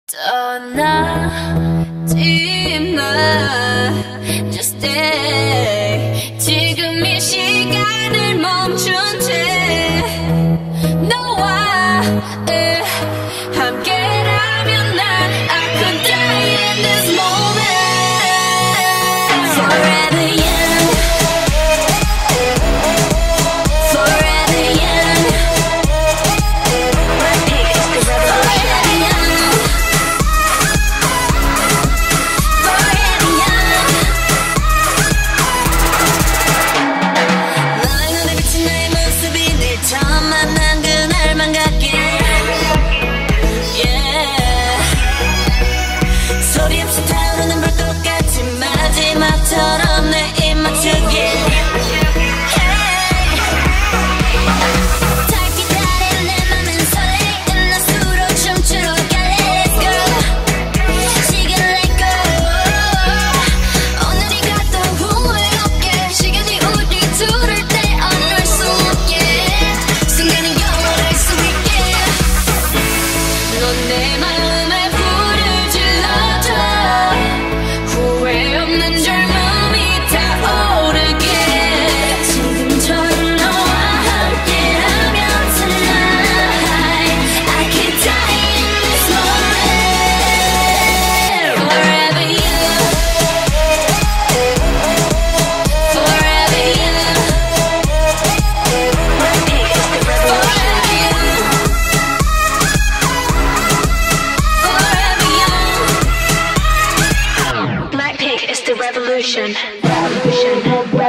떠나지 마, just stay. 지금 이 시간을 멈춘 채 너와 함께라면 난 I could die in this moment. Forever young, forever young. Blackpink is the revolution. Forever young. 너의 눈에 비친 나의 모습이 늘 처음 만난 그날만 같길. 소리 없이 타오르는 불꽃같이 마지막처럼 내 입 맞추길. 달 기다리는 내 맘은 설레이는 낮수로 춤추러 갈래. Let's go. 시간을 let go. 오늘이 가도 후회 없게 시간이 우리 둘을 떼어놓을 수 없게 순간은 영원할 수 있게. 넌 내 마음에 불을 질러줘. 후회 없는 젊음이 타오르게. 지금처럼 너와 함께라면 tonight I can die in this moment. Forever young, forever young. Blackpink is the revolution. Forever young. Blackpink is the revolution.